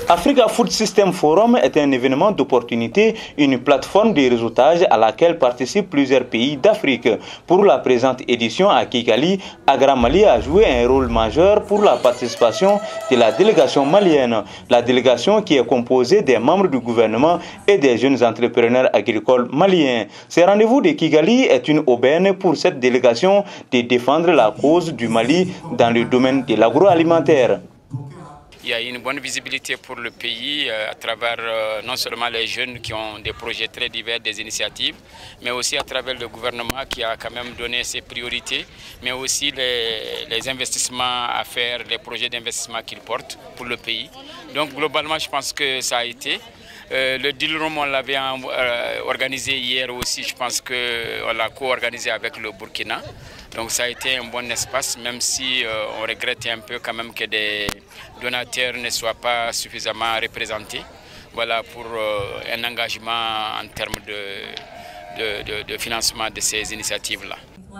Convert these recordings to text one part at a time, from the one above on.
Africa Food System Forum est un événement d'opportunité, une plateforme de réseautage à laquelle participent plusieurs pays d'Afrique. Pour la présente édition à Kigali, Agra Mali a joué un rôle majeur pour la participation de la délégation malienne. La délégation qui est composée des membres du gouvernement et des jeunes entrepreneurs agricoles maliens. Ce rendez-vous de Kigali est une aubaine pour cette délégation de défendre la cause du Mali dans le domaine de l'agroalimentaire. Il y a une bonne visibilité pour le pays à travers non seulement les jeunes qui ont des projets très divers, des initiatives, mais aussi à travers le gouvernement qui a quand même donné ses priorités, mais aussi les investissements à faire, les projets d'investissement qu'il porte pour le pays. Donc globalement, je pense que ça a été. Le deal room, on l'avait organisé hier aussi, je pense qu'on l'a co-organisé avec le Burkina. Donc ça a été un bon espace, même si on regrette un peu quand même que des donateurs ne soient pas suffisamment représentés. Voilà, pour un engagement en termes de financement de ces initiatives-là.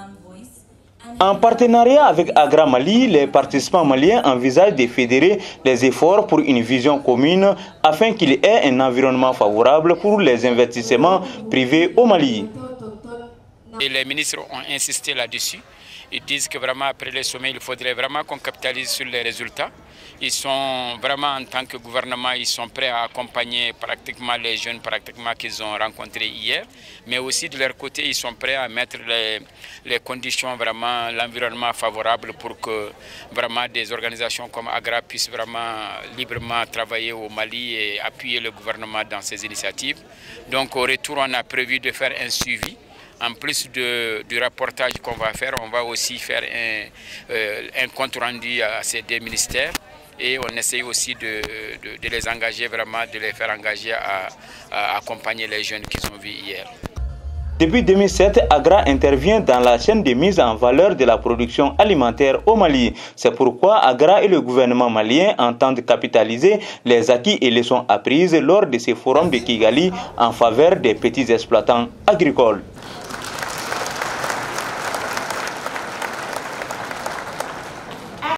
En partenariat avec Agra Mali, les participants maliens envisagent de fédérer les efforts pour une vision commune afin qu'il y ait un environnement favorable pour les investissements privés au Mali. Et les ministres ont insisté là-dessus. Ils disent que vraiment après le sommet, il faudrait vraiment qu'on capitalise sur les résultats. Ils sont vraiment, en tant que gouvernement, ils sont prêts à accompagner pratiquement les jeunes qu'ils ont rencontrés hier. Mais aussi de leur côté, ils sont prêts à mettre les conditions, vraiment l'environnement favorable pour que vraiment des organisations comme Agra puissent vraiment librement travailler au Mali et appuyer le gouvernement dans ces initiatives. Donc au retour, on a prévu de faire un suivi. En plus du reportage qu'on va faire, on va aussi faire un compte rendu à ces deux ministères et on essaye aussi de les engager vraiment, de les faire engager à accompagner les jeunes qu'ils ont vus hier. Depuis 2007, Agra intervient dans la chaîne de mise en valeur de la production alimentaire au Mali. C'est pourquoi Agra et le gouvernement malien entendent capitaliser les acquis et leçons apprises lors de ces forums de Kigali en faveur des petits exploitants agricoles.